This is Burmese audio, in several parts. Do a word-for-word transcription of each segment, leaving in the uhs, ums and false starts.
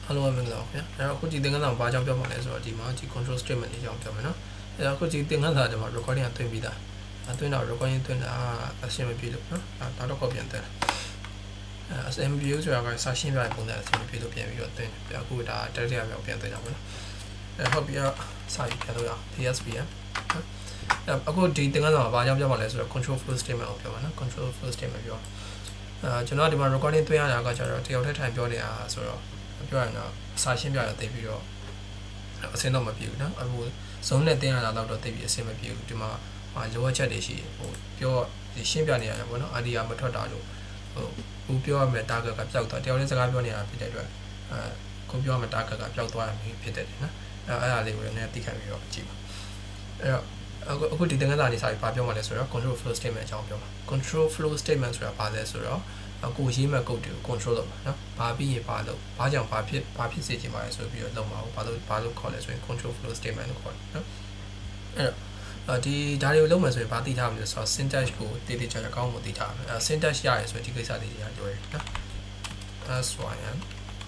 Hello မင်္ဂလာပါခင်ဗျာအဲ့တော့အခုဒီသင်ခန်းစာကိုဘာကြောင့်ပြောမှာလဲဆိုတော့ဒီမှာဒီ control statement တွေကြောင့်ပြောမယ်နော်အဲ့တော့အခုဒီသင်ခန်းစာဒီမှာ recording ကသွင်းပြီးသားအသွင်းတော့ recording သွင်းတာအရှင်းမပြေလို့နော်အဲနောက်တော့ခေါ်ပြန်သွင်းအဲအရှင်းမပြေဆိုတာကစာရှင်းပြတဲ့ပုံစံအရှင်းမပြေလို့ပြန်ပြီးတော့သွင်းပြအခုဒါတတိယမြောက်ပြန်သွင်းတာပေါ့နော်အဲဟုတ်ပြီတော့စာရေးပြန်လို့ရအောင် P S P နော်အခုဒီသင်ခန်းစာမှာဘာကြောင့်ပြောမှာလဲဆိုတော့ control flow statement ကိုပြောမှာနော် control flow statement ပြောအဲကျွန်တော်ဒီမှာ recording သွင်းရတာကကျတော့တယောက်တည်းထိုင်ပြောနေတာဆိုတော့ပြောရတော့စာရှင်းပြရသိပြီးတော့အစင်းတော့မပြေဘူးနော်အခုဇုံးနဲ့တင်းရတာတော့သိပြီးအစင်းမပြေဘူးဒီမှာလိုအပ်ချက်တွေရှိဟိုပြောရှင်းပြနေရတယ်ပေါ့နော်အာဒီယာမထွက်တာလို့ဟိုဘူးပြောရမယ် target ကပျောက်သွားတယောက်ချင်းစကားပြောနေတာဖြစ်တဲ့အတွက်အဲခုပြောရမယ် target ကပျောက်သွားပြီဖြစ်တဲ့တယ်နော်အဲအဲ့ဒါလေးကိုလည်းသိခံပြီးတော့ကြည့်ပါအဲ့တော့အခုအခုဒီသင်ခန်းစာလေးစာပြီးဘာပြောမှလဲဆိုတော့ control flow statement အကြောင်းပြောပါ control flow statement ဆိုတာဘာလဲဆိုတော့ကိုရေးမဲ့ code တွေကို control လုပ်ပါနော်ဘာပြီးရင်ဘာလုပ်ဘာကြောင့်ဘာဖြစ်ဘာဖြစ်စေချင်ပါလဲဆိုပြီးတော့လုပ်မှာဘာလို့ဘာလို့ခေါ်လဲဆိုရင် control flow statement လို့ခေါ်တယ်နော်အဲ့တော့ဒီဒါတွေကိုလုပ်မယ်ဆိုရင်ဘာသိထားမလဲဆိုတော့ syntax ကိုတည်တည်ချာချာကောင်းမှသိထားမယ်အဲ syntax ရရဆိုရင်ဒီကိစ္စလေးတွေကလွယ်တယ်နော် sym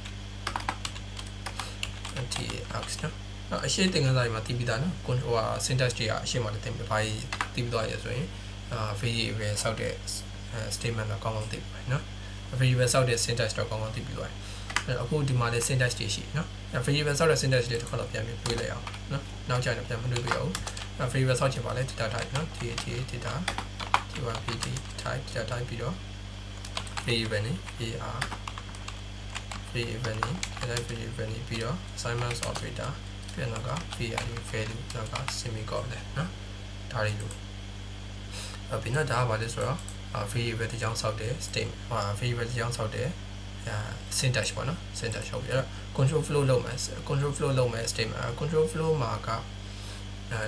anti-x နော်အရှိသင်ခန်းစာတွေမှာတည်ပြီးသားနော် control က syntax တွေကအရှိမှလည်းသင်ပြီးဘာကြီးတည်ပြီးသွားရဆိုရင်အာ variable ဆောက်တဲ့statement တော့ကောင်းကောင်းသိပြီနော် variable ဆောက်တဲ့ syntax တော့ကောင်းကောင်းသိပြီးသွားတယ်အဲ့အခုဒီမှာလည်း syntax တွေရှိနော် variable ဆောက်တဲ့ syntax တွေတစ်ခါတော့ပြန်ပြီးတွေးလိုက်အောင်နော်နောက်ကျရင်ပြန်မတွေးပြအောင် variable ဆောက်ချင်ပါလဲ data type နော် data data type type data type ပြီးတော့ variable နဲ့ ar variable နဲ့ variable နဲ့ပြီးတော့ assignment operator ပြန်တော့က value value တော့က semicolon နော်ဒါတွေလို့အပြင်တော့ဒါကဘာလဲဆိုတော့variable တစ်ကြောင်းဆောက်တဲ့ state ဟာ variable တစ်ကြောင်းဆောက်တဲ့ syntax ပေါ့နော် syntax ဟုတ်ပြီအဲ့တော့ control flow လုပ်မယ် control flow လုပ်မယ် statement control flow မှာကအဲ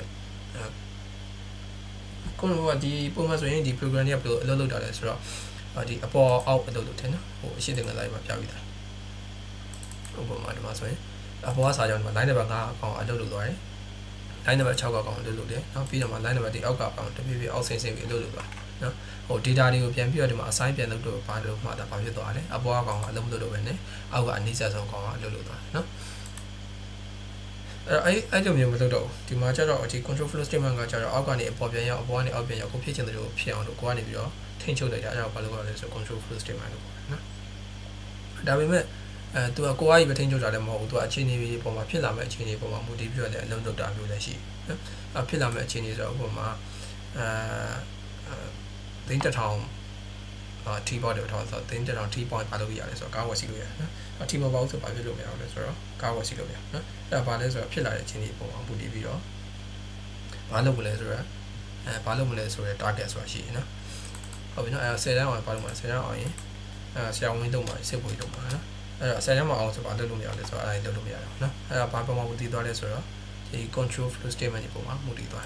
ကိုယ်ကဒီပုံမှန်ဆိုရင်ဒီ program တွေကဘယ်လိုအလုပ်လုပ်တာလဲဆိုတော့ဒီအပေါ်အောက်အလုပ်လုပ်တယ်နော်ဟိုအရှိတင်ကစားရေးမှာပြပြီးသားဥပမာဒီမှာဆိုရင်အပေါ်ကစာကြောင်းဒီမှာ line number ၅အကောင်အလုပ်လုပ်သွားတယ် line number ၆ကောင်အလုပ်လုပ်တယ်နောက်ပြီးတော့မှ line number ဒီအောက်ကအကောင်တဖြည်းဖြည်းအောက်ဆင်းဆင်းပြီးအလုပ်လုပ်သွားနော်ဟို data တွေကိုပြန်ပြီးတော့ဒီမှာ assign ပြန်လုပ်တော့ဘာလို့မှတာဘာဖြစ်သွားလဲအပေါ်အကောင်ကအလုပ်မလုပ်တော့ဘဲနဲ့အောက်ကအနိစ္စဆုံးကောင်ကအလုပ်လုပ်သွားတယ်နော်အဲ့အဲ့လိုမျိုးမလုပ်တော့ဘူးဒီမှာကျတော့ဒီ control flow statement ကကျတော့အောက်ကနေအပေါ်ပြန်ရောက်အပေါ်ကနေအောက်ပြန်ရောက်ကိုဖြစ်ချင်တယ်လို့ဖြစ်အောင်လို့ကိုကနေပြီးတော့ထိန်းချုပ်လိုက်တာအဲ့ဒါဘာလို့ခေါ်လဲဆို control flow statement လို့ခေါ်တယ်နော်ဒါပေမဲ့အဲသူကကိုအားကြီးပဲထိန်းချုပ်တာလည်းမဟုတ်ဘူးသူကအခြေအနေတွေပုံမှာဖြစ်လာမဲ့အခြေအနေပုံမှာမူတည်ပြီးတော့လည်းအလုံးလုပ်တာမျိုးလည်းရှိနော်အဖြစ်လာမဲ့အခြေအနေဆိုတော့ပုံမှာအဲသိန်းတစ်ထောင်အာ T point တွေထောက်ဆိုသိန်းတစ်ထောင် T point ပါလို့ရတယ်ဆိုတော့ကားဝယ်စီလို့ရတယ်နော်အ T point ဘာလို့ဆိုဘာဖြစ်လို့မရအောင်လဲဆိုတော့ကားဝယ်စီလို့မရနော်အဲ့ဒါဘာလဲဆိုတော့ဖြစ်လာတဲ့အခြေအနေပုံမှာမူတည်ပြီးတော့ဘာလုပ်မလဲဆိုတော့အဲဘာလုပ်မလဲဆိုတော့ target ဆိုတာရှိတယ်နော်ဟုတ်ပြီနော်အဲဆယ်တန်းအောင်ဘာလုပ်မလဲဆယ်တန်းအောင်ရင်အဲဆရာဝန်ကြီးလုပ်မှာစစ်ပွေးလုပ်မှာနော်အဲ့တော့ဆယ်တန်းမအောင်ဆိုဘာလုပ်လို့မရလဲဆိုတော့အဲ့ဒါလုပ်လို့မရတော့နော်အဲ့ဒါဘာပုံမှာမူတည်သွားလဲဆိုတော့ဒီ control flow statement ဒီပုံမှာမူတည်သွား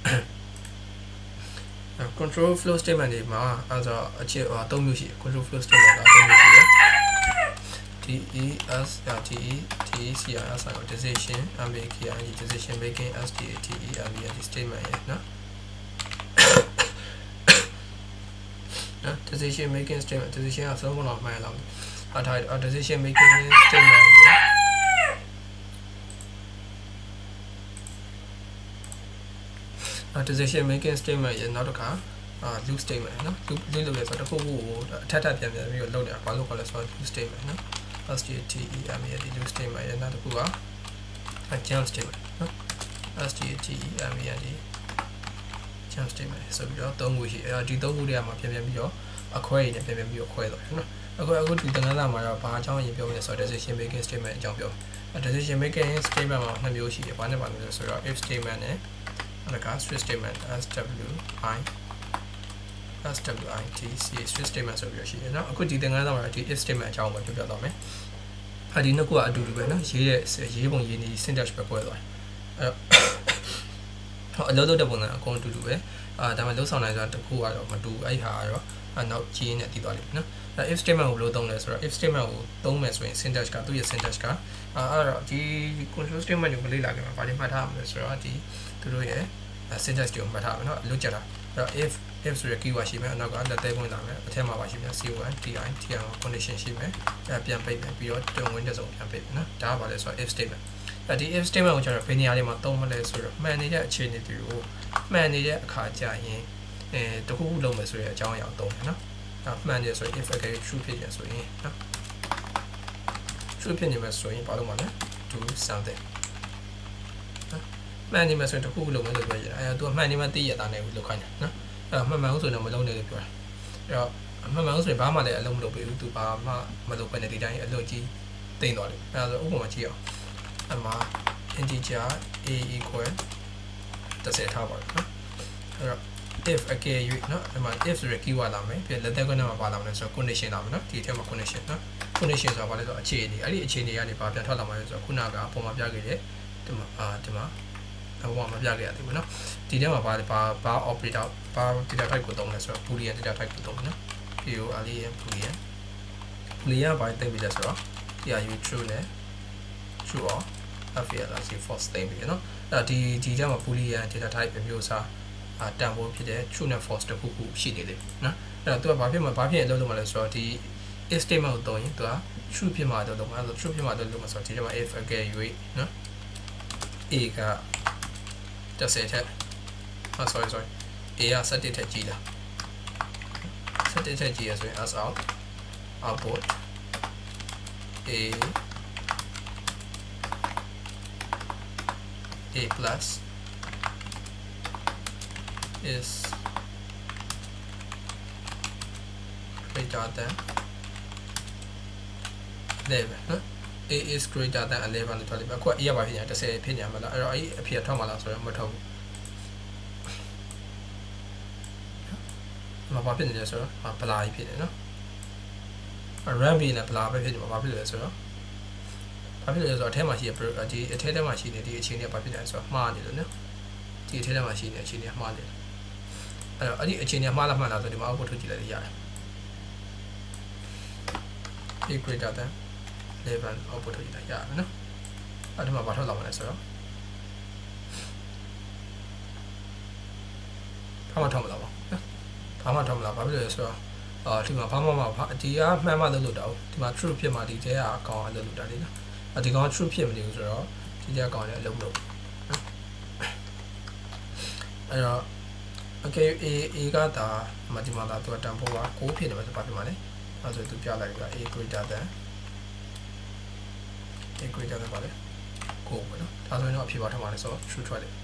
တယ် control flow statement တွေမှာအဲ့ဆိုအချက်အသုံးမျိုးရှိတယ် control flow statement ကသုံးမျိုးရှိတယ် D E S T E T E C I S ဆို decision M A K I decision making S T A T E M E N statement ရနော်နော် decision making statement decision အဆုံးတော့မှန်လားအထား decision making statement ရအ decision making statement ရနောက်တစ်ခါအာ loop statement နော် loop လုပ်လဲဆိုတော့တစ်ခုခုကိုအထက်ထပ်ပြန်ပြန်ပြီးတော့လုပ်နေတာဘာလို့ခေါ်လဲဆိုတော့ loop statement နော် S T A T E M E N loop statement ရနောက်တစ်ခုက jump statement နော် S T A T E M E N jump statement ဆိုပြီးတော့သုံးခုရှိအဲဒီသုံးခုတွေကမှပြန်ပြန်ပြီးတော့အခွဲရည်နဲ့ပြန်ပြန်ပြီးတော့ခွဲသွားတယ်နော်အခုအခုဒီသင်ခန်းစာမှာတော့ဘာအကြောင်းအရင်ပြောလဲဆိုတော့ decision making statement အကြောင်းပြော decision making statement မှာနှစ်မျိုးရှိတယ်ဘာနဲ့ပါလဲဆိုတော့ if statement နဲ့အဲ့ဒါက switch statement S W I S W I T C switch statement ဆိုပြီးတော့ရှိတယ်နော်အခုဒီသင်ခန်းစာမှာဒီ if statement အကြောင်းကိုပြောပြသွားမယ်အဲဒီနှစ်ခုကအတူတူပဲနော်ရေးတဲ့ရေးပုံရေးနေ syntax ပဲကွဲသွားတယ်အဲ့တော့အလုပ်လုပ်တဲ့ပုံစံအကုန်အတူတူပဲအာဒါမှလုံးဆောင်နိုင်ဆိုတာတစ်ခုကတော့မတူအဲ့ဟာကတော့နောက်ကြီးနေတည်သွားလိမ့်မယ်နော်အဲ if statement ကိုဘယ်လိုသုံးလဲဆိုတော့ if statement ကိုသုံးမယ်ဆိုရင် syntax ကသူ့ရဲ့ syntax ကအာအဲ့တော့ဒီ control statement ကိုလေ့လာကြမှာဘာတွေမှတ်ထားရမလဲဆိုတော့ဒီသူတို့ရဲ့ syntax ကိုမှတ်ထားမယ်နော်အလုပ်ကြတာ if if ဆိုရ keyword ရှိမယ်အနောက်ကလက်သေးဝင်လာမယ်အထက်မှာပါရှိမယ် C one ti ti condition ရှိမယ်အဲပြန်ပိတ်မယ်ပြီးတော့တွင်ဝင်တဲ့စုံပြန်ပိတ်မယ်နော်ဒါကဘာလဲဆိုတော့ if statement အဲဒီ if statement ကိုကျွန်တော်ဘယ်နေရာလေးမှာသုံးမလဲဆိုတော့မှန်နေတဲ့အခြေအနေတွေကိုမှန်နေတဲ့အခါကျရင်အဲတခုခုလုပ်မယ်ဆိုရအကြောင်းအရာသုံးတယ်နော်ဒါမှန်တယ်ဆိုရင် if again true ဖြစ်ရင်ဆိုရင်နော် true ဖြစ်နေမယ်ဆိုရင်ဘာလုပ်မှာလဲ do something နော်မှန်နေမယ်ဆိုရင်တခုခုလုပ်မယ်လို့ပြောရတယ်အဲသူကမှန်နေမှသိရတာနဲ့လုပ်ခိုင်းတယ်နော်အဲမှန်မှန်ဆိုရင်တော့မလုပ်နဲ့လို့ပြောတာအဲ့တော့မှန်မှန်ဆိုရင်ဘာမှလည်းအလုပ်မလုပ်ပေးဘူးသူဘာမှမလုပ်ဘဲနဲ့ဒီတိုင်းအလုပ်ကြီးတိမ့်သွားတယ်အဲဒါဆိုဥပမာကြည့်အောင်အမှာ integer a equal တစ်ဆယ်ထားပါတော့နော်အဲ့တော့ if again ရွေးနော်အမှာ if ဆိုရ keyword လာမယ်ပြီးလက်သက်ကနေမှာပါလာမယ်ဆိုတော့ condition လာမယ်နော်ဒီအထက်မှာ condition နော် condition ဆိုတာဘာလဲဆိုတော့အခြေအနေအဲ့ဒီအခြေအနေကနေဘာပြန်ထွက်လာမှာလဲဆိုတော့ခုနကအပေါ်မှာပြခဲ့တယ်ဒီမှာအာဒီမှာအပေါ်မှာမပြခဲ့ရသေးဘူးနော်ဒီထဲမှာဘာဘာဘာ operator ဘာ data type ကိုသုံးလဲဆိုတော့ boolean data type ကိုသုံးမယ်နော် boolean boolean boolean ဘာသိပြီလဲဆိုတော့ဒီ are true နဲ့ true or false false သိပြီနော်အဲ့ဒီဒီထဲမှာ boolean data type မျိုးစားအတန်ဖိုးဖြစ်တဲ့ true နဲ့ false တခုခုရှိနေတယ်နော်အဲ့တော့သူကဘာဖြစ်မှာဘာဖြစ်အလုပ်လုပ်မှာလဲဆိုတော့ဒီ if statement ကိုသုံးရင်သူက true ဖြစ်မှာတော့လုပ်မှာအဲ့တော့ true ဖြစ်မှာတော့လုပ်မှာဆိုတော့ဒီထဲမှာ if again ရွေးနော် a ကတစ်ဆယ်ထက်ah sorry sorry a ကဆယ့်တစ်ထက်ကြီးလားဆယ့်တစ်ထက်ကြီးရဆိုရင် as out output a a plus is greater than eleven နော် a is greater than eleven လို့ထွက်လိမ့်မယ်အခုက a ရပါဖြစ်နေတာတစ်ဆယ်ဖြစ်နေမှာလားအဲ့တော့အဲ့အဖြစ်ထွက်မှာလားဆိုတော့မထွက်ဘူးမဘာဖြစ်နေလဲဆိုတော့ဗလာကြီးဖြစ်နေနော် run ပြီးနေဗလာပဲဖြစ်နေမှာဘာဖြစ်လဲဆိုတော့ဘာဖြစ်လဲဆိုတော့အထဲမှာရှိတဲ့ဒီအထဲထဲမှာရှိနေဒီအခြေအနေကဘာဖြစ်လဲဆိုတော့မှားနေလို့နော်ဒီအထဲထဲမှာရှိနေအခြေအနေမှားနေတယ်အဲ့တော့အဲ့ဒီအခြေအနေမှားလားမှန်လားဆိုဒီမှာ output ထုတ်ကြည့်လိုက်ရတယ် a greater than eleven output ထုတ်ကြည့်လိုက်ရတယ်နော်အဲ့ဒီမှာဘာထွက်လာမလဲဆိုတော့ဘာမှထောက်မလာပါဘူးနော်ဘာမှထောက်မလာဘာဖြစ်လဲဆိုတော့အာဒီမှာဘာမှမဒီကမှန်မှလုပ်လို့တော့ဒီမှာ true ဖြစ်မှာဒီတဲကအကောင်အလုပ်လုပ်တာလေနော်အဒီကောင် true ဖြစ်မနေဘူးဆိုတော့ဒီတဲအကောင်လည်းအလုပ်မလုပ်ဘူးနော်အဲ့တော့ okay a a ကဒါမဒီမှာဒါသူကတန်ဖိုးကnineဖြစ်နေမှာဆိုဘာဖြစ်မှာလဲအဲ့ဆိုသူပြလိုက်ပြီက a greater than a greater than ပါလေnineပဲနော်ဒါဆိုရင်တော့အဖြေပါထမှာလဲဆိုတော့ true ထွက်တယ်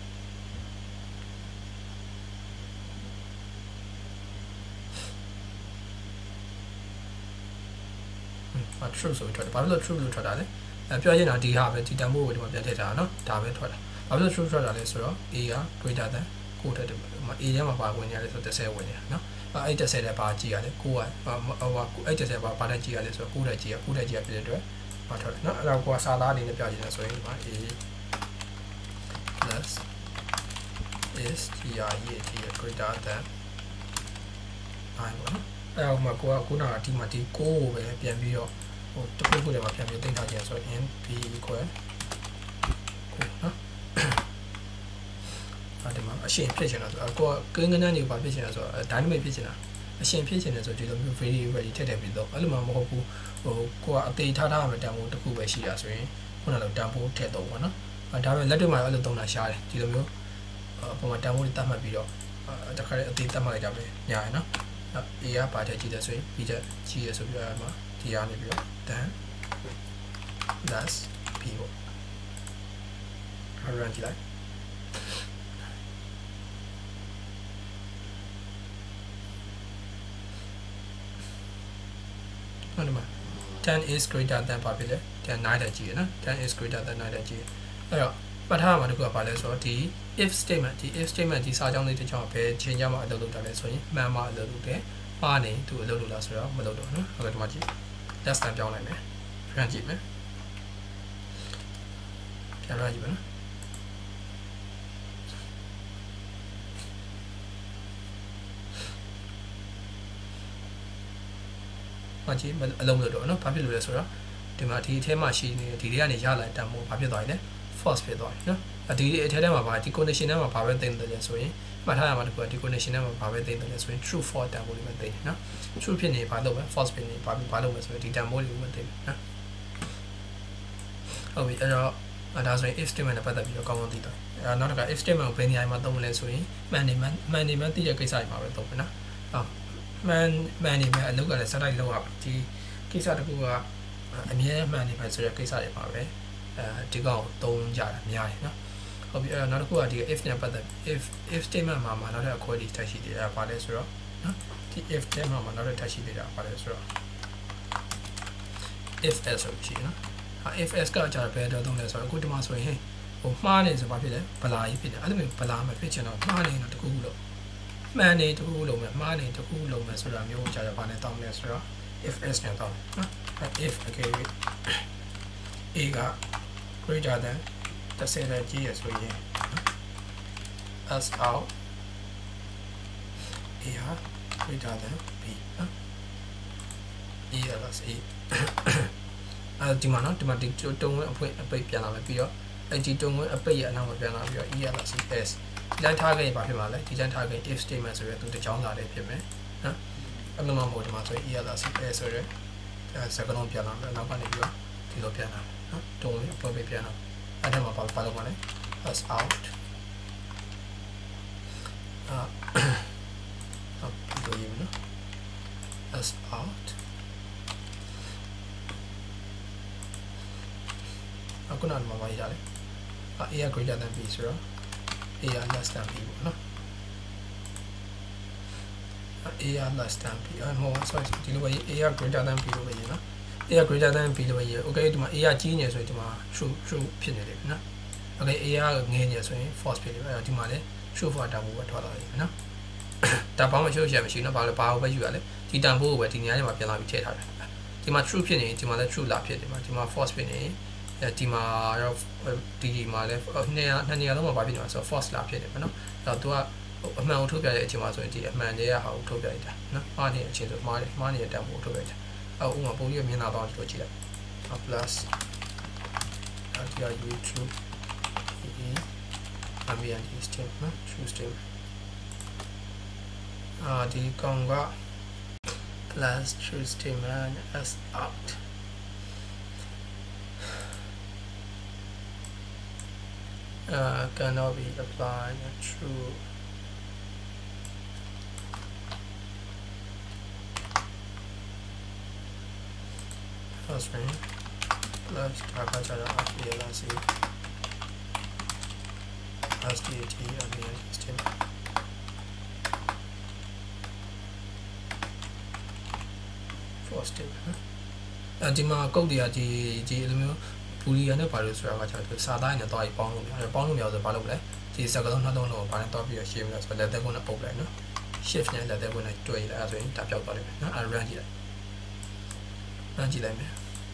အ true ဆိုထွက်တယ်ဘာလို့ true လို့ထွက်တာလဲအဲပြောရင်တော့ဒီဟာပဲဒီတန်ဖိုးကိုဒီမှာပြန်ထည့်ထားတာနော်ဒါပဲထွက်တာဘာလို့ true ထွက်တာလဲဆိုတော့ a က greater than nineထည့်တယ်a ထဲမှာပါဝင်ရတယ်ဆိုတော့tenဝင်နေတာနော်အဲ့tenတဲ့ပါကြည့်ရတယ်nineကဟိုအဲ့tenပါပါတဲ့ကြည့်ရတယ်ဆိုတော့nineတဲ့ကြည့်ရnineတဲ့ကြည့်ရပြည့်တဲ့အတွက်ပါထွက်တယ်နော်အဲ့တော့ကိုကစာသားအနေနဲ့ပြချင်တယ်ဆိုရင်ဒီမှာ a plus is tr greater than nine ပေါ့နော်အဲ့တော့မှကိုကခုနကဒီမှာဒီnineကိုပဲပြန်ပြီးတော့ဟိုတစ်ခုခုထဲမှာပြန်ပြီးတင်ထားကြရဆိုရင် b equal nineနော်အဲ့ဒီမှာအရှင်ဖြစ်ချင်တာဆိုတော့ကိုကကင်းကန်းတန်းတွေကိုပါဖြစ်ချင်တာဆိုတော့ dynamic ဖြစ်ချင်တာအရှင်ဖြစ်ချင်တယ်ဆိုဒီလိုမျိုး variable တွေထည့်ထည့်ပြီးတော့အဲ့လိုမှမဟုတ်ဘူးဟိုကိုကအသေးထားထားမှတန်ဖိုးတစ်ခုပဲရှိတာဆိုရင်ခုနကတန်ဖိုးထည့်တော့ပေါ့နော်အဲဒါပေမဲ့လက်တွေ့မှာအဲ့လိုသုံးတာရှားတယ်ဒီလိုမျိုးအပေါ်မှာတန်ဖိုးတွေတတ်မှတ်ပြီးတော့တခါလေအသေးတတ်မှတ်လိုက်ကြပဲညာရယ်နော် a ကပါတဲ့ကြည့်တယ်ဆိုရင် b တက်ကြည့်ရဆိုပြီးတော့မှာဒီကနေပြီးတော့ then plus b ပေါ့ run ကြည့်လိုက်ဟုတ်တယ်မ ten is greater than ပါပြီလေten nine တက်ကြည့်ရနော်ten is greater than nine တက်ကြည့်အဲ့တော့ပတ်ထားမှာတခုကပါလဲဆိုတော့ဒီ if statement ဒီ if statement ဒီစာကြောင်းလေးတစ်ချောင်းပဲချိန်ကြမှာအလုပ်လုပ်တာလဲဆိုရင်မှန်မှအလုပ်လုပ်တယ်မှားနေသူအလုပ်လုပ်လားဆိုတော့မလုပ်တော့နော်ဟုတ်ကဲ့ဒီမှာကြည့် less than ပြောင်းလိုက်မယ် run ကြည့်မယ်ပြန် run ကြည့်မယ်နော်မကြည့်အလုံးလို့တော့နော်ဘာဖြစ်လို့လဲဆိုတော့ဒီမှာဒီအထဲမှာရှိနေဒီတွေကနေရလာတန်ဖိုးဘာဖြစ်သွားပြီလဲ false ဖြစ်သွားပြီနော်ဒီအထက်ထဲမှာပါဒီ condition ထဲမှာဘာပဲသိနေတယ်ဆိုရင်မှတ်ထားရမှာတကူကဒီ condition ထဲမှာဘာပဲသိနေတယ်ဆိုရင် true false တန်ဖိုးလေးပဲသိတယ်နော် true ဖြစ်နေဘာလုပ်ပဲ false ဖြစ်နေဘာဘာလုပ်ပဲဆိုရင်ဒီတန်ဖိုးလေးကိုပဲသိတယ်နော်ဟုတ်ပြီအဲ့တော့ဒါဆိုရင် if statement နဲ့ပတ်သက်ပြီးတော့ကောင်းကောင်းသိတော့အဲနောက်တစ်ခါ if statement ကိုဘယ်နေရာမှာသုံးမလဲဆိုရင်မှန်နေမှန်မှန်နေမှသိတဲ့ကိစ္စတွေမှာပဲသုံးမယ်နော်ဟုတ်မှန်မှန်နေမှအလုပ်ကလည်းစတိုက်လောက်ရဒီကိစ္စတကူကအမြဲမှန်နေမှဆိုတဲ့ကိစ္စတွေမှာပဲအဲဒီကောင်သုံးကြတာများတယ်နော်ဟုတ်ပြီအဲ့တော့နောက်တစ်ခုကဒီ if နဲ့ပတ်သက် if if statement မှာမှာနောက်ထပ်အခွဲတွေထပ်ရှိသေးတယ်ဘာလဲဆိုတော့နော်ဒီ if ထဲမှာမှာနောက်ထပ်ထပ်ရှိသေးတာဘာလဲဆိုတော့ if s ဆိုရှိနော် if s ကကြာဘယ်တော့သုံးလဲဆိုတော့အခုဒီမှာဆိုရင်ဟိုမှားနေဆိုဘာဖြစ်လဲဗလာကြီးဖြစ်တယ်အဲ့လိုမျိုးဗလာမဖြစ်ချင်တော့မှားနေတော့တကူလို့မှန်နေတကူလို့မယ်မှားနေတကူလို့မယ်ဆိုတာမျိုးကြာကြာဘာနဲ့တောင်းလဲဆိုတော့ if s နဲ့တောင်းနော် if okay a က greater than တစ်ဆယ်နဲ့ကြီးရဆိုရင် s out a ဟာ greater than b နော် e plus a အဲဒီမှာနော်ဒီမှာဒီတုံးဝင်အဖွင့်အပိတ်ပြန်လာမယ်ပြီးတော့အဲ့ဒီတုံးဝင်အပိတ်ရဲ့အနောက်မှာပြန်လာပြီးတော့ e plus s ဒီတိုင်းထားခဲ့ရင်ဘာဖြစ်မှာလဲဒီတိုင်းထားခဲ့ if statement ဆိုရယ်သူတစ်ချောင်းစာလေးဖြစ်မယ်နော်အဲ့လိုမှမဟုတ်ဒီမှာဆိုရင် e plus s ဆိုရယ်စကလုံးပြန်လာမယ်နောက်ကနေပြီးတော့ဒီလိုပြန်လာနော်တုံးဝင်အပိတ်ပြန်လာအဲ့ဒါမှာဘာဘာလုပ်မလဲ s out အာဟုတ်ပြီနော် s out အခုနောက်မှာပါရရတယ်။ a က greater than b ဆိုတော့ a က less than b ပေါ့နော်။ a က less than b အမော sorry ဒီလိုပဲ a က greater than b လို့ပဲရေးနော်။ a က greater than b လို့ပဲရေး။ okay ဒီမှာ a ကကြီးနေဆိုရင်ဒီမှာ true true ဖြစ်နေတယ်နော်။ okay a ကငယ်နေဆိုရင် false ဖြစ်တယ်။အဲ့တော့ဒီမှာလည်း true false တန်ဖိုးပဲထွက်လာတယ်နော်။ဒါဘာမှရှုပ်ရမရှိနော်။ဘာလို့ဘာကိုပဲယူရလဲ။ဒီတန်ဖိုးကိုပဲဒီနေရာထဲမှာပြန်လာပြီးထည့်ထားတယ်။ဒီမှာ true ဖြစ်နေရင်ဒီမှာလည်း true လာဖြစ်တယ်မှာဒီမှာ false ဖြစ်နေရင်ဒီမှာတော့ဒီမှာလည်းနှစ်နှစ်နေရာလုံးမှာပါဖြစ်နေမှာဆိုတော့ false လာဖြစ်တယ်ပေါ့နော်အဲ့တော့ तू ကအမှန်ကိုထုတ်ပြတဲ့အချိန်မှာဆိုရင်ဒီအမှန်တွေကဟာကိုထုတ်ပြလိုက်တာနော်မှားနေတဲ့အချိန်ဆိုမှားတယ်မှားနေတဲ့တန်ဖိုးထုတ်ပြလိုက်တာအဲ့ဥမာပုံကြီးမြင်လာတော့ဒီလိုကြည့်လိုက် plus အဲ့ဒီက u true e ambient state နော် true state အာဒီကောင်က plus true statement as out Uh, cannot be applied true first ring plus taka chara plc stat ambient system first step အဲဒီမှာကုတ်တွေကဒီဒီလိုမျိုးဘူလီယန်နဲ့ဘာလို့ဆိုတာကကျတော့စာသားနဲ့တော့ပေါင်းလို့ရတယ်ပေါင်းလို့မရဆိုဘာလုပ်လဲဒီစကလုံးနှလုံးလုံးကိုဘာနဲ့တော့ပြီးတော့ရှင်းမလဲဆိုတော့လက်သက်ကုန်းနဲ့ပုတ်လိုက်နော် shift နဲ့လက်သက်ကုန်းနဲ့တွေ့လိုက်အဲဆိုရင်ဒါပြောက်သွားလိမ့်မယ်နော်အဲ run ကြည့်လိုက် run ကြည့်လိုက်မယ်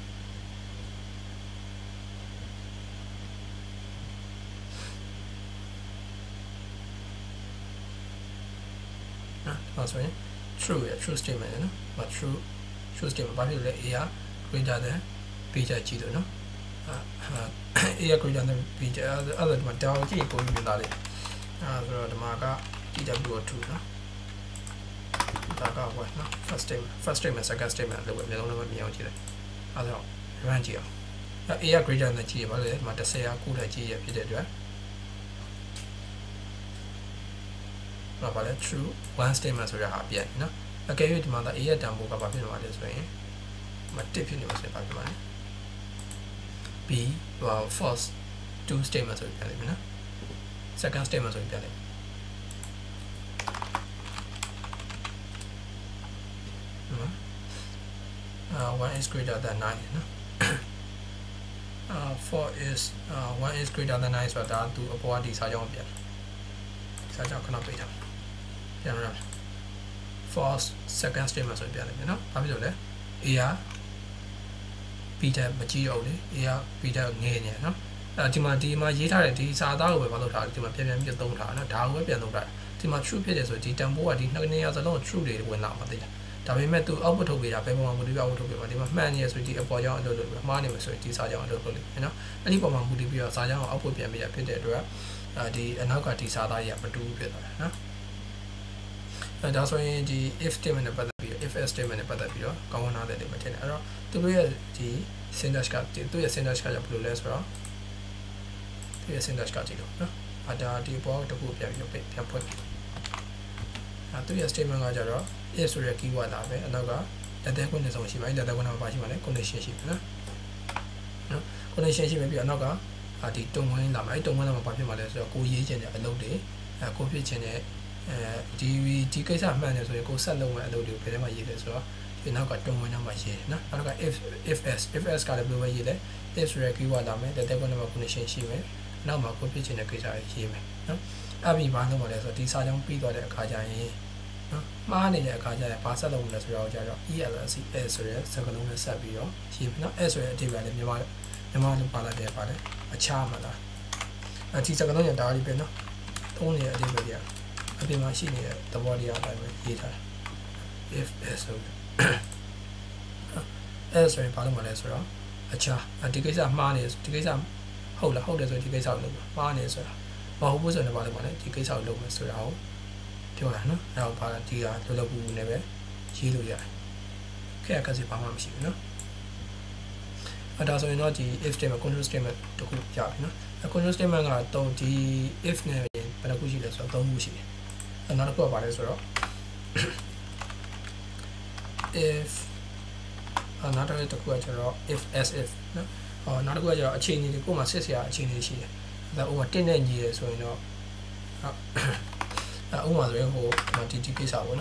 နော်ဆိုရင် true ရ true statement နော်မ true true statement ဘာဖြစ်လဲ a က greater than b ကြည့်တယ်နော်a က greater than b အဲ့ဒါဒီမှာ down ကြည့်ပုံပြလာလေအဲ့ဆိုတော့ဒီမှာက t w two နော်ဒါကဝယ်နော် first statement first statement second statement လို့ပဲမျိုးလုံးလုံးမြင်အောင်ကြည့်လိုက်အဲ့တော့ run ကြည့်အောင်အဲ့ a က greater than ကြည့်ရပါလေဒီမှာtenကကိုထည့်ကြည့်ရဖြစ်တဲ့အတွက်ဘာပါလဲ true one statement ဆိုရဟာပြန်နော်အကယ်၍ဒီမှာဒါ a ရဲ့တန်ဖိုးကဘာဖြစ်နေမှာလဲဆိုရင်မတစ်ဖြစ်နေမှာဆိုရင်ဘာဖြစ်မှာလဲb well first two statement ဆိုပြလိုက်မယ်နော် second statement ဆိုပြလိုက်နော်uh one is greater than nine နော် uh four is uh one is greater than nine ဆိုတာဒါသူအပေါ်ကဒီစာကြောင်းပြန်စာကြောင်းခဏပိတ်ထားပြန်ရအောင် first second statement ဆိုပြလိုက်မယ်နော်ဘာဖြစ်လို့လဲ a ကb တက်မကြည့်အောင်လေ a က b တက်ငယ်နေနော်အဲဒီမှာဒီမှာရေးထားတဲ့ဒီစာသားကိုပဲမလုပ်ထားဘူးဒီမှာပြန်ပြန်ပြသုံးထားနော်ဒါကိုပဲပြန်သုံးထားဒီမှာ true ဖြစ်တယ်ဆိုဒီတန်ဖိုးကဒီနှစ်နေရာစလုံး true တွေဝင်လာမှာသိလားဒါပေမဲ့ तू output ထုတ်ပေးတာဘယ်ပုံမှာမူတည်ပြီး output ထုတ်ပေးမှာဒီမှာမှန်နေရဆိုဒီအပေါ်ကြောင်းအလုပ်လုပ်ပြီးမှားနေမှာဆိုရင်ဒီစာကြောင်းအလုပ်လုပ်လိမ့်မယ်နော်အဲ့ဒီပုံမှာမူတည်ပြီးတော့စာကြောင်းကို output ပြန်ပေးရဖြစ်တဲ့အတွက်ဒီအနောက်ကဒီစာသားကြီးကမတူဘူးဖြစ်သွားတယ်နော်အဲဒါဆိုရင်ဒီ if statement နဲ့ပတ်သက်ပြီး if else statement နဲ့ပတ်သက်ပြီးတော့ကောင်းကောင်းနားလည်နေမှာထင်တယ်အဲ့တော့သူတို့ရဲ့ဒီ syntax ကသူရဲ့ syntax ကဘယ်လိုလဲဆိုတော့သူရဲ့ syntax ကကြည့်လို့နော်အဒါဒီပေါ်တစ်ခုပြန်ပြီးပြန်ဖွင့်အဲသူရဲ့ statement ကကြတော့ if ဆိုတဲ့ keyword လာပဲအနောက်ကလက်သေးခွင့်နေဆုံးရှိပါတယ်လက်သေးခွင့်မှာပါရှိပါတယ် condition ရှိပြီနော်နော် condition ရှိပြီပြီးအနောက်ကဒီတုံဝင်းလာမယ်အဲ့တုံဝင်းလာမှာဘာဖြစ်မှာလဲဆိုတော့ကိုရေးချင်တဲ့အလုပ်တွေအဲကိုဖြစ်ချင်တဲ့အဲဒီဒီကိစ္စမှန်တယ်ဆိုရင်ကိုဆက်လုပ်မဲ့အလုပ်တွေကိုဘယ်ထဲမှာရေးလဲဆိုတော့ဒီနောက်ကတုံဝင်နောက်မှာရေးနော်နောက်က if if s if s ကလည်းဘယ်လိုပဲရေးလဲ if ဆိုတဲ့ keyword လာမယ်တဲ့တဲ့ကွန်းမှာ condition ရှိမယ်နောက်မှာကိုဖြစ်ချင်တဲ့ကိစ္စတွေရေးမယ်နော်အဲ့ပြီးဘာလုပ်မလဲဆိုတော့ဒီစာကြောင်းပြီးသွားတဲ့အခါကျရင်နော်မှားနေတဲ့အခါကျရင်ဘာဆက်လုပ်မလဲဆိုတော့ကြတော့ elc s ဆိုတဲ့စကားလုံးနဲ့ဆက်ပြီးတော့ရေးမယ်နော် s ဆိုတဲ့အဓိပ္ပာယ်လည်းမြန်မာမြန်မာလိုပါလာတယ်ပါတယ်အခြားမှာလားအဒီစကားလုံးညာဒါလေးပဲနော်သုံးနေတဲ့အဓိပ္ပာယ်ကြီးအပြင်မှာရှိနေတဲ့သဘောတရားအတိုင်းပဲရေးထားတယ် if s ဆိုအဲ့ဆိုရင်ဘာလို့မလဲဆိုတော့အခြားဒီကိစ္စမှားနေဒီကိစ္စဟုတ်လားဟုတ်တယ်ဆိုဒီကိစ္စကိုလုပ်မှားနေဆိုတာမဟုတ်ဘူးဆိုရင်ဘာလို့မလဲဒီကိစ္စကိုလုပ်မယ်ဆိုတာကိုပြောတာနော်အဲ့တော့ဘာလဲဒီကလွယ်လွယ်ကူကူနဲ့ပဲရေးလို့ရတယ်ခဲကစီဘာမှမရှိဘူးနော်အဲ့ဒါဆိုရင်တော့ဒီ if statement control statement တခုရပြီနော် control statement ကတော့ဒီ if နဲ့ဘယ်နှခုရှိလဲဆိုတော့သုံးခုရှိတယ်နောက်တစ်ခုကဘာလဲဆိုတော့ if နောက်တစ်ခုကကျတော့ if as if နော်ဟောနောက်တစ်ခုကကျတော့အခြေအနေတွေကိုမှစစ်စရာအခြေအနေရှိတယ်ဒါဥပမာတင်းနဲ့ညီရဆိုရင်တော့အဲဥပမာဆိုရင်ဟိုဒီဒီကိစ္စပေါ့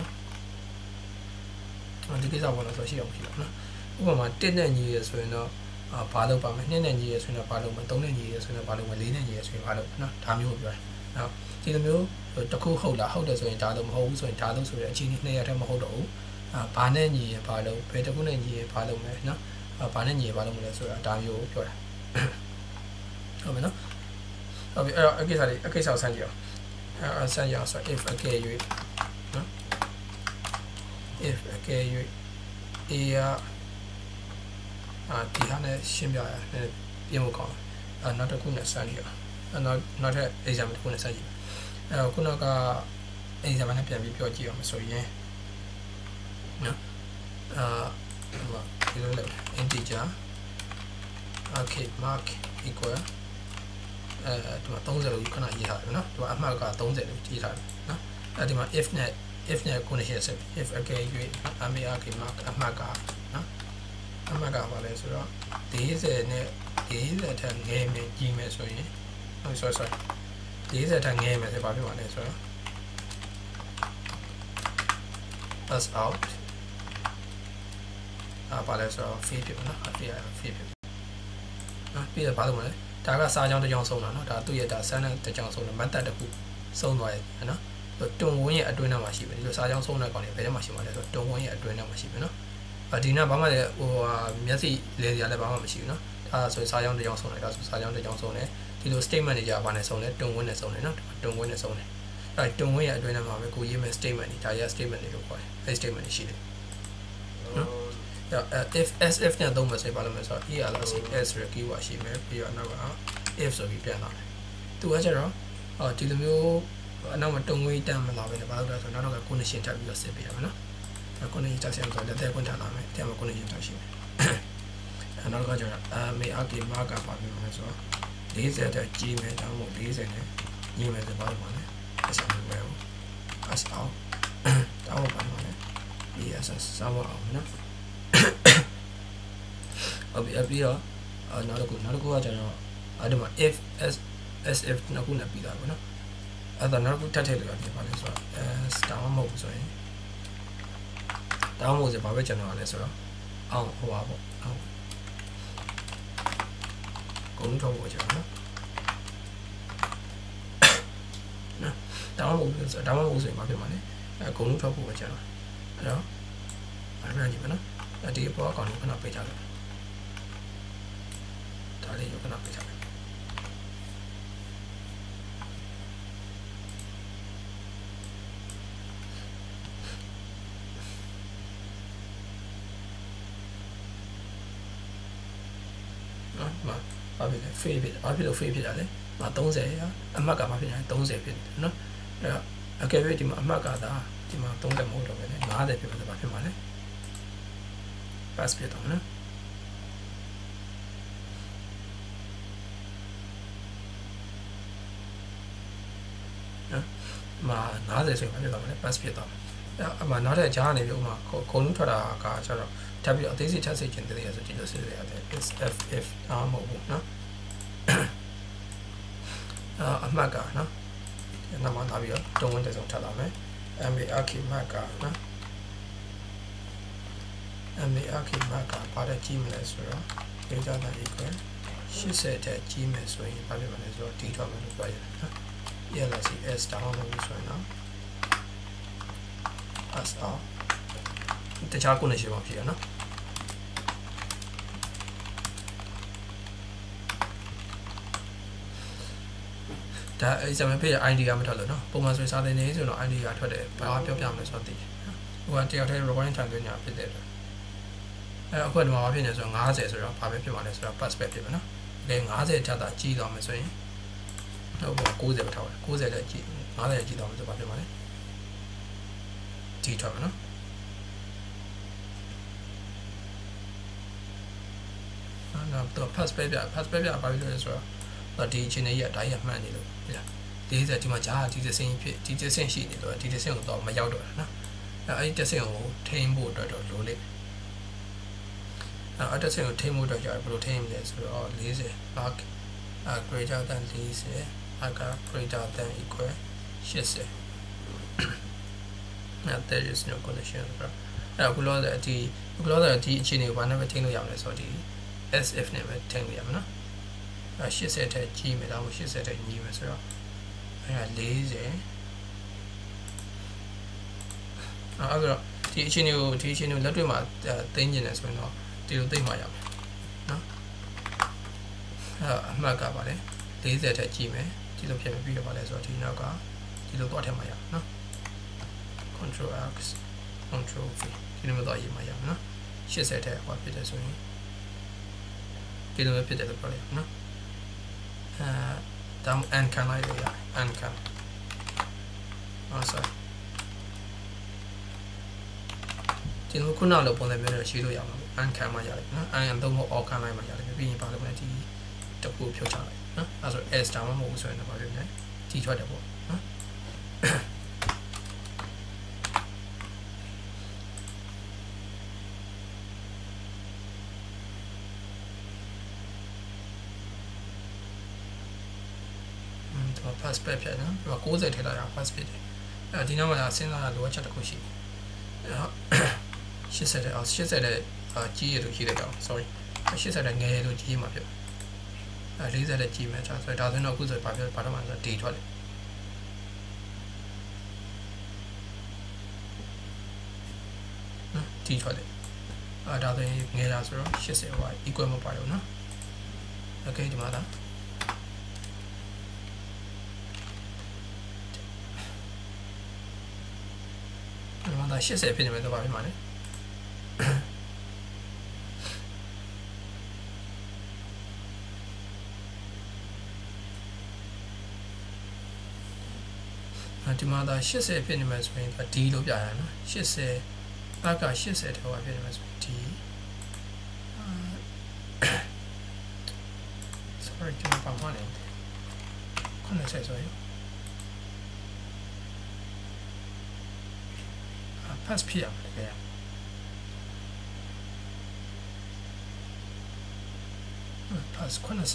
နော်ဒီကိစ္စပေါ့နော်ဆိုရှိအောင်ရှိပါနော်ဥပမာတင်းနဲ့ညီရဆိုရင်တော့ဘာလုပ်ပါမလဲနှစ်နဲ့ညီရဆိုရင်တော့ဘာလုပ်မလဲသုံးနဲ့ညီရဆိုရင်တော့ဘာလုပ်မလဲလေးနဲ့ညီရဆိုရင်ဘာလုပ်နော်ဒါမျိုးကိုပြောတယ်နော်ဒီလိုမျိုးတခုဟုတ်လားဟုတ်တယ်ဆိုရင်ဒါတော့မဟုတ်ဘူးဆိုရင်ဒါတော့ဆိုတဲ့အခြေအနေနှစ်ရက်တည်းမဟုတ်တော့ဘူးအာဘာနဲ့ညီရဘာလုပ်ဘယ်တခုနဲ့ညီရဘာလုပ်မလဲနော်ဘာနဲ့ညီရဘာလုပ်မလဲဆိုတာဒါမျိုးကိုပြောတာဟုတ်ပြီနော်ဟုတ်ပြီအဲ့တော့အကိစ္စလေးအကိစ္စကိုဆန်းကြည့်အောင်အဲဆန်းကြည့်အောင်ဆို if အကယ်၍နော် if အကယ်၍ a ကအာဒီဟာနဲ့ရှင်းပြရနည်းပြင်ဖို့ကောင်းတယ်အဲနောက်တစ်ခုနဲ့ဆန်းကြည့်အောင်အဲနောက်နောက်ထပ် example တစ်ခုနဲ့ဆန်းကြည့်အဲခုနက example နဲ့ပြန်ပြီးပြောကြည့်အောင်ဆိုရင်နော်အာဒီလိုလေ integer okay mark equal အဲဒီမှာthirtyလို့ခဏရေးထားတယ်နော်ဒီမှာအမှတ်ကthirtyလို့ရေးထားတယ်နော်အဲဒီမှာ if နဲ့ if နဲ့ condition ဆက် if အကယ်၍ mark အမှတ်ကနော်အမှတ်ကဘာလဲဆိုတော့fortyနဲ့fortyထက်ငယ်မယ်ကြီးမယ်ဆိုရင် sorry sorry fortyထက်ငယ်မယ်ဆိုဘာဖြစ်မှာလဲဆိုတော့ pass out အာပါလဲဆိုတော့ fail ဖြစ်ပါနော်အပြည့်ရ fail ဖြစ်နော်ပြီးတော့ဘာလို့မလဲဒါကစာကြောင်းတစ်ကြောင်းဆုံးတာနော်ဒါသူ့ရဲ့ဒါစမ်းတဲ့တစ်ကြောင်းဆုံးတယ် method တစ်ခုဆုံးသွားရဲ့နော်တွန်ဝင်းရဲ့အတွင်းထဲမှာရှိပဲဒီလိုစာကြောင်းဆုံးတဲ့ကောင်တွေဘယ်ထဲမှာရှိမှာလဲဆိုတော့တွန်ဝင်းရဲ့အတွင်းထဲမှာရှိပဲနော်ဒီနောက်ဘာမှလည်းဟိုမျက်စိလဲစရာလည်းဘာမှမရှိဘူးနော်ဒါဆိုစာကြောင်းတစ်ကြောင်းဆုံးတယ်ဒါဆိုစာကြောင်းတစ်ကြောင်းဆုံးတယ်ဒီလို statement တွေကြာဘာနဲ့ဆုံးလဲတွန်ဝင်းနဲ့ဆုံးတယ်နော်တွန်ဝင်းနဲ့ဆုံးတယ်အဲတွန်ဝင်းရဲ့အတွင်းထဲမှာပဲကိုရေးမဲ့ statement တွေဒါရ statement တွေလို့ခေါ်တယ်အဲ statement တွေရှိတယ်နော်if as if နဲ့သုံးမယ်ဆိုရင်ဘာလို့မလဲဆိုတော့ elc s ဆိုတဲ့ keyword ရှိမယ်ပြီးတော့နောက်က if ဆိုပြီးပြန်လာတယ်သူကကျတော့ဟောဒီလိုမျိုးအနောက်မှာတုံငွေတန်းမလာပဲねဘာလို့လဲဆိုတော့နောက်က condition ထပ်ပြီးတော့စစ်ပေးရမယ်နော် condition ထပ်ဆက်ဆိုတော့လက်သေးခွင့်ထပ်လာမယ်အဲ့မှာ condition ထပ်ရှိမယ်အဲ့နောက်ကကျတော့အမေအကေမာကပါပြီးမယ်ဆိုတော့fortyတက်ကြီးမယ်ဒါမှမဟုတ်fortyနဲ့ညီမယ်ဆိုဘာလို့မလဲအစမ်းပဲဘူးအစအောင်တောင်းပါမယ် yes စောင်းအောင်နော်ဟုတ်ပြီအပြီးတော့နောက်တစ်ခုနောက်တစ်ခုကကျတော့အဲ့ဒီမှာ if as as if နောက်ခုနဲ့ပြီးတာပေါ့နော်အဲ့ဒါနောက်တစ်ခုထပ်ထည့်လို့ရတယ်ပါလဲဆိုတော့ as တောင်းမဟုတ်ဆိုရင်တောင်းမဟုတ်ဆိုဘာပဲကျွန်တော်ရလဲဆိုတော့အောင်ဟိုပါပေါ့အောင်ကုန်ထုတ်ဖို့ကျွန်တော်နော်နော်တောင်းမဟုတ်ဆိုတောင်းမဟုတ်ဆိုရင်ဘာဖြစ်မှာလဲအကုန်လုံးထုတ်ဖို့ပဲကျွန်တော်အဲ့တော့အဲ့ဒါကြည့်မနော်အဲ့ဒီပေါ်အကောင်ကိုခဏပေးကြတယ်ဒါလေးကိုခဏပေးကြတယ်မှာဘာဖြစ်လဲ fail ဖြစ်ဘာဖြစ်လို့ fail ဖြစ်တာလဲမှာthirtyရအမှတ်ကဘာဖြစ်လဲthirtyဖြစ်တယ်နော်အဲ့တော့အကယ်၍ဒီမှာအမှတ်ကသာဒီမှာthirtyမဟုတ်တော့ပဲလေfiftyဖြစ်မှာဘာဖြစ်မှာလဲ pass ဖြစ်တော့နော်နော်မှာfiftyဆိုရင်ဘာဖြစ်သွားမလဲ pass ဖြစ်သွားမယ်အမှနောက်တဲ့ကြားနေပြီးဥမာခုံလုံးထွက်တာကကျတော့ထပ်ပြီးအသေးစိတ်ချက်စိတ်ကျင်တည်းရဆိုဒီလိုစစ်ရတယ် is f if အားမဟုတ်ဘူးနော်အမှတ်ကနော်နောက်မှလာပြီးတော့တုံးဝင်တဲ့ဆုံးထပ်လာမယ် ma အခီမှတ်ကနော် ma အခီမှတ်ကဘာတဲ့ကြီးမလဲဆိုတော့ data တန် equal eightyတဲ့ကြီးမယ်ဆိုရင်ဘာဖြစ်မလဲဆိုတော့ d ထွက်မယ်လို့ပြောရတယ်နော် elcs တောင်းလို့ဆိုရင်တော့ pass out တခြားကိုနေရှိမှာဖြစ်ရနော်ဒါ example ပေးရ id ကမထွက်လို့နော်ပုံမှန်ဆိုစာသင်နေဆိုတော့ id ကထွက်တယ်ဘာပြောပြမလဲဆိုတော့သိတယ်ဟိုကတယောက်တည်း recording time သွင်းညာဖြစ်တယ်အဲအခုဒီမှာဘာဖြစ်နေဆိုတော့fiftyဆိုတော့ဘာပဲဖြစ်မှာလဲဆိုတော့ pass back ဖြစ်မှာနော်အဲfiftyထပ်တာကြီးသွားမယ်ဆိုရင်ဟုတ်ပါninetyပဲထားပါninetyလည်းကြီးfiftyလည်းကြီးသွားမယ်ဆိုဘာဖြစ်မှာလဲကြီးထွက်မှာနော်နော်တော့ pass back ပြ pass back ပြဘာဖြစ်လို့လဲဆိုတော့ဒီအချိန်ကြီးကဒါကြီးမှန်နေလို့ဟုတ်လားfortyဒီမှာဂျာဒီတစ်စင်းဖြစ်ဒီတစ်စင်းရှိနေတော့ဒီတစ်စင်းကိုတော့မရောက်တော့တာနော်အဲအဲ့ဒီတစ်စင်းကိုထိန်းဖို့အတွက်တော့လိုလိမ့်အဲအဲ့တစ်စင်းကိုထိန်းဖို့အတွက်ကြာဘယ်လိုထိန်းမလဲဆိုတော့forty ဘာ greater than forty အက greater than equal eighty အဲ there is no condition ဆိုတော့အဲအခုလောတဲ့ဒီအခုလောတဲ့ဒီအချိန်ကိုဘာနဲ့ပဲထိန်းလို့ရမလဲဆိုတော့ဒီ as if နဲ့ပဲထိန်းလို့ရမှာနော်eightyထက်ကြီးမယ်ဒါမှမဟုတ်eightyထက်ညီမယ်ဆိုတော့အဲ40အဲ့တော့ဒီအချင်းတွေကိုဒီအချင်းတွေကိုလက်တွေ့မှာသိမ်းကျင်တယ်ဆိုရင်တော့ဒီလိုသိမ်းမှရမယ်နော်အဲအမှတ်ကပါလေfortyထက်ကြီးမယ်ဒီလိုဖြစ်မယ်ပြီးတော့ပါလဲဆိုတော့ဒီနောက်ကဒီလိုသွားထည့်မှရနော် control x control v ဒီလိုမျိုးသွားရေးမှရမယ်နော်eightyထက်ဟောဖြစ်တယ်ဆိုရင်ဒီလိုမျိုးဖြစ်တယ်လို့ပြောလိုက်နော်အဲဒါမှ n ခံလိုက်လို့ရတယ် n ခံအော် sorry ဒီလိုခုနလိုပုံစံမျိုးနဲ့ရှိလို့ရမှာ n ခံမှရတယ်နော် n တော့မဟုတ် all ခံလိုက်မှရတယ်ပြီးရင်ပါလို့ပဲဒီတခုဖြုတ်ချလိုက်နော်အဲဆို s တောင်မဟုတ်ဘူးဆိုရင်တော့ဘာဖြစ်လဲဒီထွက်တယ်ပေါ့နော်pass back ဖြစ်နော်ဒီမှာninetyထည့်လိုက်တာ pass ဖြစ်တယ်အဲဒီနောက်မှာစဉ်းစားရလိုအပ်ချက်တစ်ခုရှိတယ်eightyတဲ့အော်eightyတဲ့ကြီးရလို့ကြီးလိုက်တော့ sorry eightyတဲ့ငယ်ရလို့ကြီးမှာဖြစ်အဲfortyတဲ့ကြီးမှာဆိုတော့ဒါဆိုရင်တော့အခုဆိုဘာဖြစ်ဘာတော့မှဆို d ထွက်တယ်နော် d ထွက်တယ်အဲဒါဆိုရင်ငယ်တာဆိုတော့eightyဟို equal မပါတော့နော် okay ဒီမှာဒါeightyဖြစ်နေမယ်တော့ဘာဖြစ်မှာလဲဒီမှာဒါeightyဖြစ်နေမယ်ဆိုရင်ဒါ d လို့ပြရအောင်နော်eightyအကeightyတဲ့ဘာဖြစ်နေမယ်ဆိုရင် d sorry ဒီမှာပါမနေခုနကဆိုရင်pass ဖြစ်ရမယ်ကြည့်ရ pass ခုနက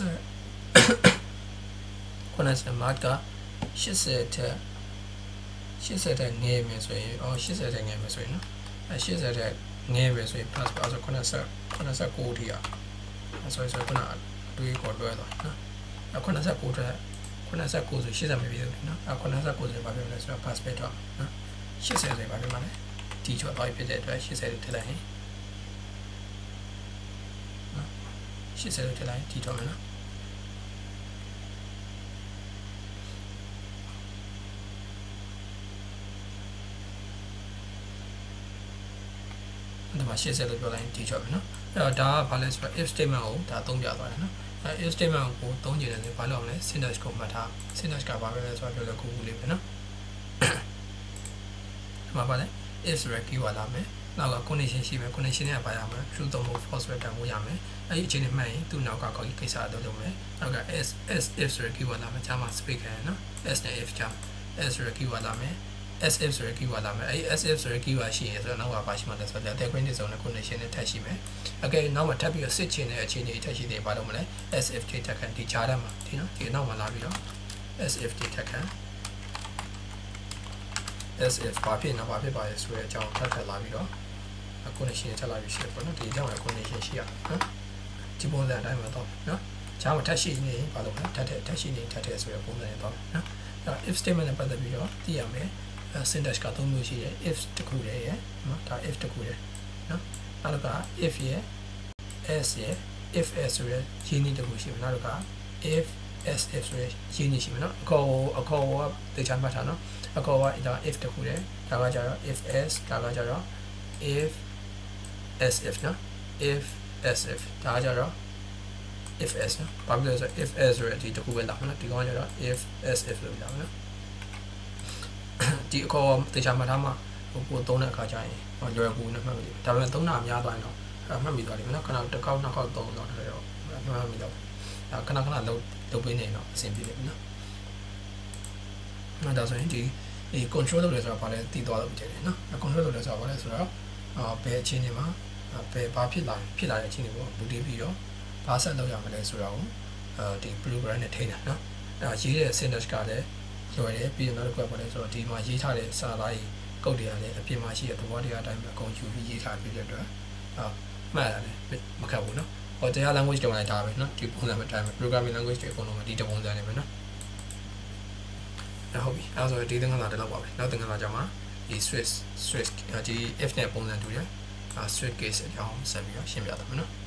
ခုနက mark ကeightyထက်eightyထက်ငယ်မယ်ဆိုရင်အော်eightyထက်ငယ်မယ်ဆိုရင်နော်အဲeightyထက်ငယ်မယ်ဆိုရင် pass ပါဆိုခုနကခုနကninetyထိရဆိုရင်ဆိုခုနကတွေးခေါ်လွဲသွားနော်အဲခုနကninetyထက်ခုနကninetyဆိုeightyမပြီးဘူးနော်အဲခုနကninetyဆိုဘာဖြစ်လဲဆိုတော့ pass ပဲတော့နော်eightyဆိုရင်ဘာဖြစ်မှာလဲဒီချောတော့ဖြစ်တဲ့အတွက်eightyလို့ထည့်လိုက်ရင်နော်eightyလို့ထည့်လိုက်ဒီတော့မယ်နော်ဒီမှာeightyလို့ပြောလိုက်ရင်ဒီချောမယ်နော်အဲ့တော့ဒါကဘာလဲဆိုတော့ if statement ကိုဒါသုံးပြသွားတယ်နော်အဲ if statement ကိုသုံးချင်တယ်ဆိုဘာလုပ်မလဲ syntax ကိုမှတ်ထား syntax ကဘာပဲလဲဆိုတော့ပြောလဲကူကူလေးပဲနော်ဒီမှာပါလဲ if ဆိုရ keyword လာမယ်နောက်က condition ရှိမယ် condition နဲ့ပါရမယ် true သို့မဟုတ် false ပဲတန်ဖို့ရမယ်အဲ့ဒီအခြေအနေမှန်ရင်သူ့နောက်ကကောက်ကိစ္စအတော့လုပ်မယ်နောက်က s s if ဆိုရ keyword လာမယ်ဂျာမှာ speak ရယ်နော် s နဲ့ if ဂျာ s ဆိုရ keyword လာမယ် s if ဆိုရ keyword လာမယ်အဲ့ဒီ s if ဆိုရ keyword ရှိရင်ဆိုတော့နောက်ကပါရှိမှလဲဆိုတော့ decorative zone နဲ့ condition နဲ့ထပ်ရှိမယ်โอเคနောက်မှာထပ်ပြီးတော့စစ်ချင်တဲ့အခြေအနေထပ်ရှိနေပါတော့မလဲ s if ထိထက်ခံဒီကြားထဲမှာဒီနော်ဒီနောက်မှာလာပြီးတော့ s if ထိထက်ခံ s if ဘာဖြစ်နေဘာဖြစ်ပါလဲဆိုတဲ့အကြောင်းထပ်ထပ်လာပြီးတော့ condition ထပ်လာပြီးရှိပေါ့နော်ဒီအကြောင်းက condition ရှိရနော်ဒီပုံစံအတိုင်းမှာတော့နော်ကြားမှာထပ်ရှိနေဘာလို့လဲထပ်ထပ်ထပ်ရှိနေထပ်ထပ်ဆိုတဲ့ပုံစံနဲ့တော့နော်အဲ့ if statement နဲ့ပတ်သက်ပြီးတော့သိရမယ် syntax ကသုံးမျိုးရှိတယ် if တခုတည်းရယ်နော်ဒါ if တခုတည်းနော်နောက်က if ရယ် s ရယ် if s ဆိုရယ်ရင်းနှီးတခုရှိမယ်နောက်က if s if ဆိုရယ်ရင်းနှီးရှိမယ်နော်အခေါ်အခေါ်ကတေချာမှတ်ထားနော်အခေါ်ကဒါ if တခုတည်းဒါကကြတော့ if s ဒါကကြတော့ if s if နော် if s if ဒါကကြတော့ if s နော်ဘာဖြစ်လဲဆိုတော့ if s ဆိုရယ်ဒီတခုပဲလာမယ်နော်ဒီကောင်ကကြတော့ if s if လို့လာမယ်နော်ဒီအခေါ်တေချာမှတ်ထားမှာဟိုကိုသုံးတဲ့အခါကျရင်ဟောလွယ်ကူနေမှတ်မိတယ်ဒါပေမဲ့သုံးတာများသွားရင်တော့အဲ့မှတ်မိသွားတယ်နော်ခဏတစ်ခေါက်နှစ်ခေါက်သုံးတော့တယ်တော့မှတ်မိတော့ဒါခဏခဏလုံးလုပ်ပေးနေတော့အဆင်ပြေတယ်နော်အဲ့ဒါဆိုရင်ဒီဒီ control လုပ်တယ်ဆိုတော့ဘာလဲတည်သွားလို့ဖြစ်တယ်နော် control လုပ်တယ်ဆိုတော့ဘာလဲဆိုတော့အာဘယ်အချင်းတွေမှာဘယ်ဘာဖြစ်လာဖြစ်လာတဲ့အချင်းတွေပေါ့ဘူတီးပြီးတော့ဘာဆက်လုပ်ရမလဲဆိုတော့အဲဒီ program နဲ့ထိန်းတာနော်အဲ့ရေးတဲ့ syntax ကလည်းလွယ်တယ်ပြီးတော့နောက်တစ်ခုကဘာလဲဆိုတော့ဒီမှာရေးထားတဲ့စာသားကြီးကုတ်တွေကလည်းအပြင်မှာရှိတဲ့သဘောတရားအတိုင်းပဲအကုန်ယူပြီးရေးထားပြီးတဲ့အတွက်အာမှတ်ရတယ်မခက်ဘူးနော်ဟောတရား language တွေမှာလည်းဒါပဲနော်ဒီပုံစံမျိုးတိုင်းပဲ programming language တွေအကုန်လုံးဒီတပုံစံနေပဲနော်ဟုတ်ပြီအဲ့ဆိုဒီသင်္ကန်းစာတက်တော့ပါပဲနောက်သင်္ကန်းစာကြမှာဒီ switch switch ဒီ if နဲ့ပုံစံတူတယ် switch case အကြောင်းဆက်ပြီးတော့ရှင်းပြသွားမယ်နော်